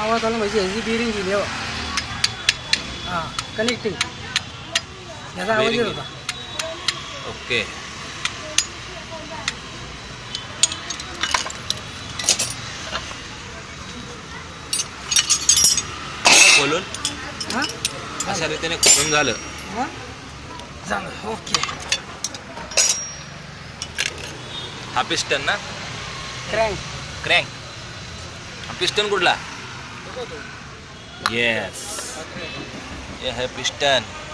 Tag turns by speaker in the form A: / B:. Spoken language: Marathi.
A: आवाज आला म्हणजे ह्याची बिरिंग गेली हो. हां कनेक्टिंग याचा आवाज येत होता.
B: ओके. खोलून
A: हां
B: अशा रीतीने खोलून झालं.
A: हां झालं ओके.
B: हा पिस्टन ना,
A: क्रँक
B: क्रँक. हा पिस्टन कुठला? येस, हे है पिस्टन.